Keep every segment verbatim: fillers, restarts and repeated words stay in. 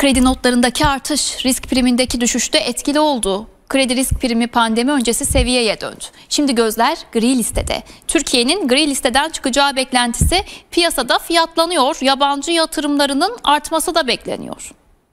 Kredi notlarındaki artış risk primindeki düşüşte etkili oldu. Kredi risk primi pandemi öncesi seviyeye döndü. Şimdi gözler gri listede. Türkiye'nin gri listeden çıkacağı beklentisi piyasada fiyatlanıyor. Yabancı yatırımlarının artması da bekleniyor.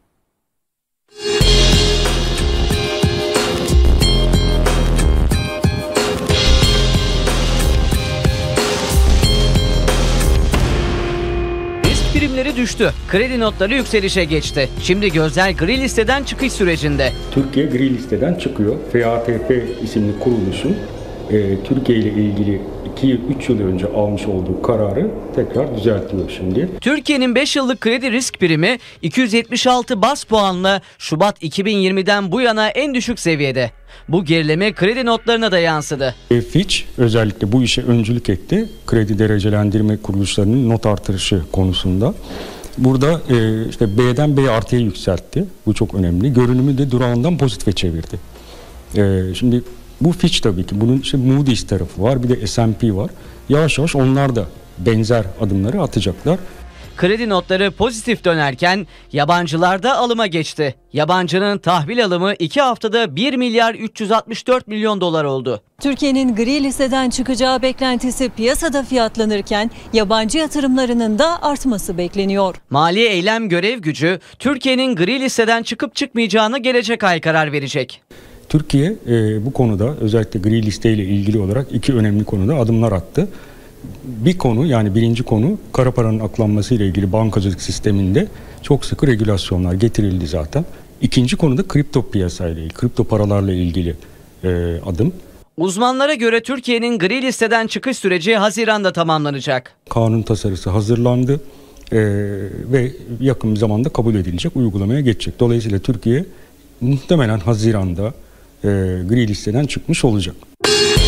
Primleri düştü. Kredi notları yükselişe geçti. Şimdi gözler gri listeden çıkış sürecinde. Türkiye gri listeden çıkıyor. F A T F isimli kuruluşun e, Türkiye ile ilgili iki üç yıl önce almış olduğu kararı tekrar düzeltiyor şimdi. Türkiye'nin beş yıllık kredi risk primi iki yüz yetmiş altı baz puanla Şubat iki bin yirmiden bu yana en düşük seviyede. Bu gerileme kredi notlarına da yansıdı. Fitch özellikle bu işe öncülük etti. Kredi derecelendirme kuruluşlarının not artırışı konusunda. Burada e, işte B'den B artıya yükseltti. Bu çok önemli. Görünümü de durağından pozitife çevirdi. E, şimdi bu Fitch tabii ki. Bunun işte Moody's tarafı var. Bir de S and P var. Yavaş yavaş onlar da benzer adımları atacaklar. Kredi notları pozitif dönerken yabancılar da alıma geçti. Yabancının tahvil alımı iki haftada bir milyar üç yüz altmış dört milyon dolar oldu. Türkiye'nin gri listeden çıkacağı beklentisi piyasada fiyatlanırken yabancı yatırımlarının da artması bekleniyor. Mali Eylem Görev Gücü Türkiye'nin gri listeden çıkıp çıkmayacağına gelecek ay karar verecek. Türkiye e, bu konuda özellikle gri listeyle ilgili olarak iki önemli konuda adımlar attı. Bir konu, yani birinci konu, kara paranın aklanması ile ilgili bankacılık sisteminde çok sıkı regülasyonlar getirildi zaten. İkinci konu da kripto piyasayla ilgili, kripto paralarla ilgili e, adım. Uzmanlara göre Türkiye'nin gri listeden çıkış süreci Haziran'da tamamlanacak. Kanun tasarısı hazırlandı e, ve yakın bir zamanda kabul edilecek, uygulamaya geçecek. Dolayısıyla Türkiye muhtemelen Haziran'da e, gri listeden çıkmış olacak.